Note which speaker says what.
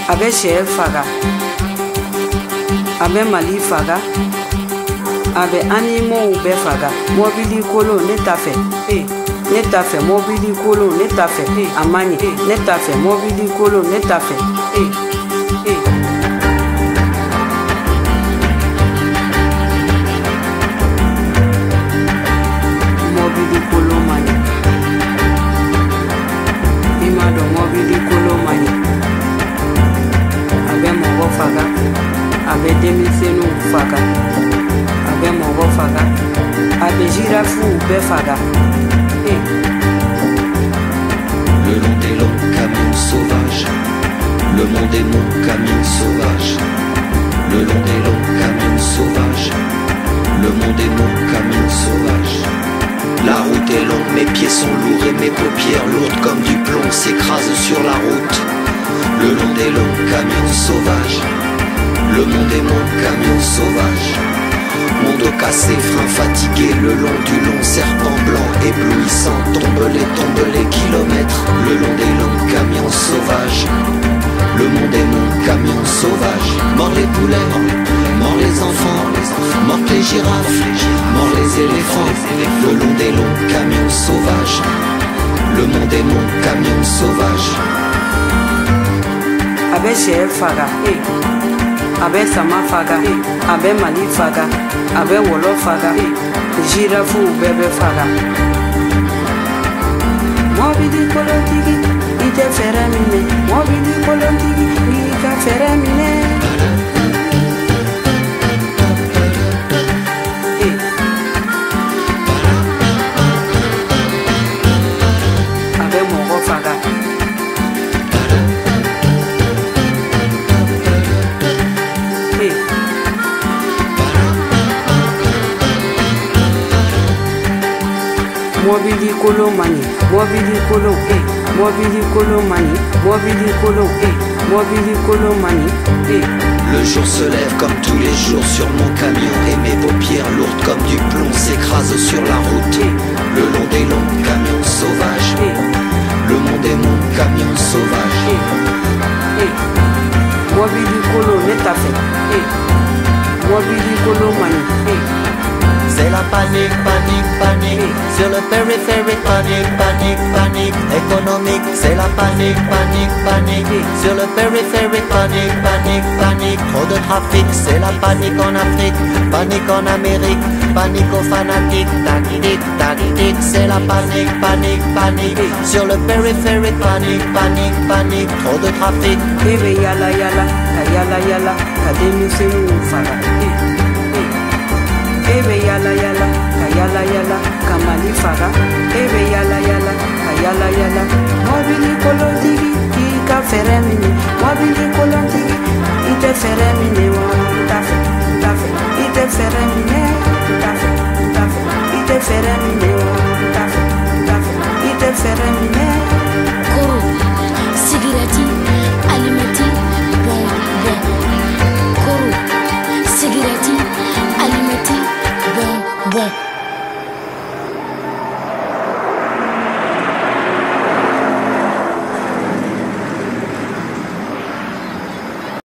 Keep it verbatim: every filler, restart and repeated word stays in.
Speaker 1: a bɛ sɛ faga, a bɛ Mali faga, a bɛ animaux bɛɛ faga. Mobili kolon ne t'a fɛ, eh, ne t'a fɛ mobili kolon ne t'a fɛ, eh, a man ɲi, eh, ne t'a fɛ mobili kolon ne t'a fɛ, eh, eh. Mobili kolon man ɲi, i m'a dɔn mobili kolon man ɲi. A bɛ mɔgɔ faga, a bɛ denmisɛnninw faga, a bɛ mɔgɔ faga, a bɛ girafuw bɛɛ faga. Eh.
Speaker 2: Le long des longs camions sauvages, le monde est mon camion sauvage. Le long des longs camions sauvages, le monde est mon camion sauvage. La route est longue, mes pieds sont lourds et mes paupières lourdes comme du plomb s'écrasent sur la route. Le long des longs camions sauvages, le monde est mon camion sauvage. Mon dos cassé, frein fatigué, le long du long serpent blanc éblouissant. Tombe les, tombe les kilomètres, le long des longs camions sauvages. Le monde est mon camion sauvage. Mort les poulets, mort les enfants, mort les girafes, mort les éléphants. Le long des longs camions sauvages. Le monde est mon camion sauvage.
Speaker 1: A bɛ sɛ faga, eh. A bɛ sama faga, eh. A bɛ Mali faga, a bɛ wɔlɔ faga, eh. Girafuw bɛɛ bɛ faga. Mobili kolontigi, i tɛ fɛɛrɛ minɛ. Mobili kolontigi, i ka fɛɛrɛ minɛ. Eh. A bɛ mɔgɔ faga. Mobili kolon man ɲi, mobili kolon, eh, mobili kolon man ɲi, mobili kolon, eh, mobili kolon man ɲi, eh.
Speaker 2: Le jour se lève comme tous les jours sur mon camion et mes paupières lourdes comme du plomb s'écrasent sur la route.
Speaker 1: Eh.
Speaker 2: Le long des longs camions sauvages,
Speaker 1: Eh.
Speaker 2: le monde est mon camion sauvage.
Speaker 1: Eh. Eh. Mobili kolon ne t'a fɛ, eh. Mobili kolon man ɲi, eh.
Speaker 3: C'est la panique, panique, panique. Sur le périphérique, panique, panique, panique. Économique, c'est la panique, panique, panique. Sur le périphérique, panique, panique, panique. Trop de trafic, c'est la panique en Afrique. Panique en Amérique, panique aux fanatiques. Tactique, tactique, c'est la panique, panique, panique. Sur le périphérique, panique, panique, panique. Trop de trafic.
Speaker 1: Eh be yala yala, ka yala yala, ka denmisɛnninw faga, eh. E be yala yala, ka yala yala, ka Mali faga. E be yala yala, ka yala yala. Mobili kolontigi, i ka fɛɛrɛ minɛ. Mobili kolontigi, i tɛ fɛɛrɛ minɛ wa? T'a fɛ, t'a fɛ. I tɛ fɛɛrɛ minɛ, t'a fɛ, t'a fɛ. I tɛ fɛɛrɛ minɛ wa? T'a fɛ, t'a fɛ. I tɛ fɛɛrɛ minɛ.